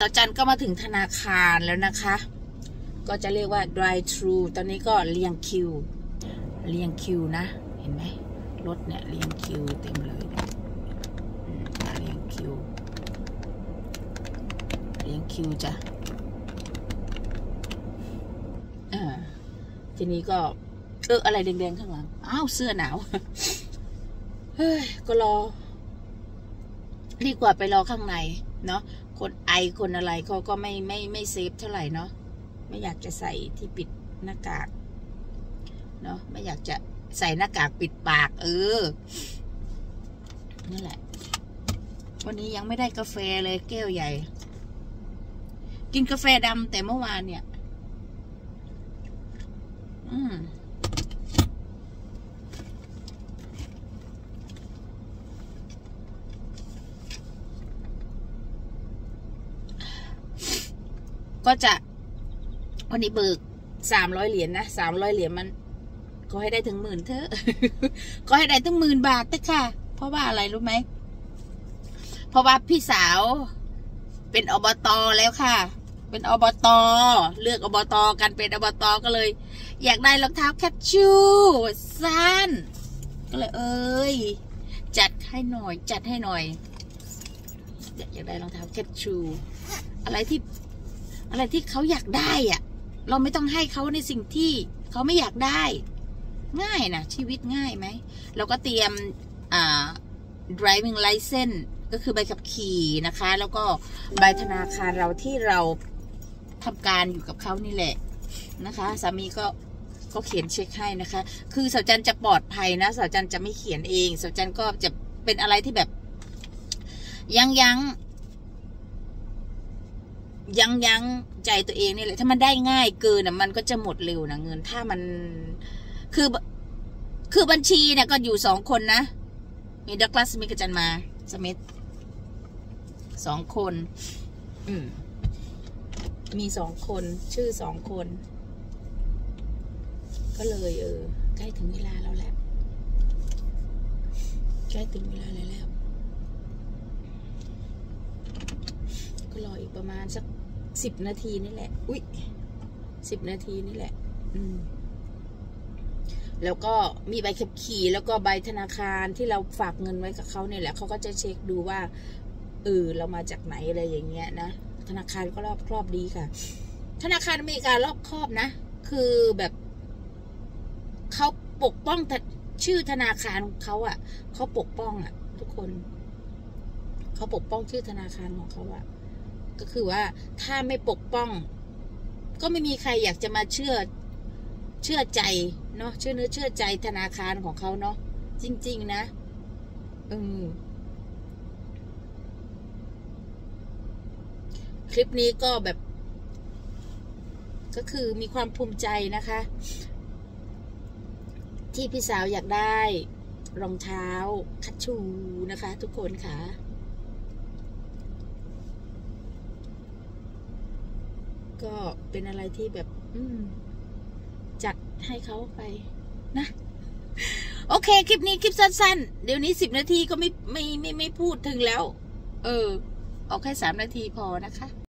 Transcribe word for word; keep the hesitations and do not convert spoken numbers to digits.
ต่อจันก็มาถึงธนาคารแล้วนะคะก็จะเรียกว่า drive thru ตอนนี้ก็เรียงคิวเรียงคิวนะเห็นไหมรถเนี่ยเรียงคิวเต็มเลยเรียงคิวเรียงคิวจ้ะอ่าทีนี้ก็เอออะไรแดงๆข้างหลังอ้าวเสื้อหนาวเฮ้ยก็รอดีกว่าไปรอข้างในเนาะคนไอคนอะไรเขาก็ไม่ไม่ไม่เซฟเท่าไหร่เนาะไม่อยากจะใส่ที่ปิดหน้ากากเนาะไม่อยากจะใส่หน้ากากปิดปากเออนั่นแหละวันนี้ยังไม่ได้กาแฟเลยแก้วใหญ่กินกาแฟดำแต่เมื่อวานเนี่ยอืมก็จะวันนี้เบิกสามร้อยเหรียญนะสามร้อยเหรียญมันก็ให้ได้ถึงหมื่นเถอะ ก็ให้ได้ถึงหมื่นบาทเถอะค่ะเพราะว่าอะไรรู้ไหมเพราะว่าพี่สาวเป็นอบต.แล้วค่ะเป็นอบต.เลือกอบต.กันเป็นอบต.ก็เลยอยากได้รองเท้าแคชชูสั้นก็เลยเอ้ยจัดให้หน่อยจัดให้หน่อยอยากได้รองเท้าแคชชูอะไรที่อะไรที่เขาอยากได้อ่ะเราไม่ต้องให้เขาในสิ่งที่เขาไม่อยากได้ง่ายนะชีวิตง่ายไหมเราก็เตรียมอ่า driving license ก็คือใบขับขี่นะคะแล้วก็ใบธนาคารเราที่เราทำการอยู่กับเขานี่แหละนะคะสามีก็ก็เขียนเช็คให้นะคะคือสาวจันจะปลอดภัยนะสาวจันจะไม่เขียนเองสาวจันก็จะเป็นอะไรที่แบบยั้งยั้งยั้งยั้งใจตัวเองนี่แหละถ้ามันได้ง่ายเกินอ่ะมันก็จะหมดเร็วนะเงินถ้ามันคือคือบัญชีเนี่ยก็อยู่สองคนนะมีดักลาสมีกจันมาสมิธสองคนอืมมีสองคนชื่อสองคนก็เลยเออใกล้ถึงเวลาแล้วแหละใกล้ถึงเวลาแล้วแล้วก็รออีกประมาณสักสิบนาทีนี่แหละอุ๊ยสิบนาทีนี่แหละอืมแล้วก็มีใบขับขี่แล้วก็ใบธนาคารที่เราฝากเงินไว้กับเขาเนี่ยแหละเขาก็จะเช็คดูว่าเออเรามาจากไหนอะไรอย่างเงี้ยนะธนาคารก็รอบครอบดีค่ะธนาคารอเมริการอบครอบนะคือแบบเขาปกป้องชื่อธนาคารของเขาอ่ะเขาปกป้องอ่ะทุกคนเขาปกป้องชื่อธนาคารของเขาอ่ะก็คือว่าถ้าไม่ปกป้องก็ไม่มีใครอยากจะมาเชื่อเชื่อใจเนาะเชื่อเนื้อเชื่อใจธนาคารของเขาเนาะจริงๆนะอืมคลิปนี้ก็แบบก็คือมีความภูมิใจนะคะที่พี่สาวอยากได้รองเท้าคัชชูนะคะทุกคนค่ะก็เป็นอะไรที่แบบอืมจัดให้เขาไปนะโอเคคลิปนี้คลิปสั้นๆเดี๋ยวนี้สิบนาทีก็ไม่ไม่ไม่ไม่พูดถึงแล้วเออเอาแค่สามนาทีพอนะคะ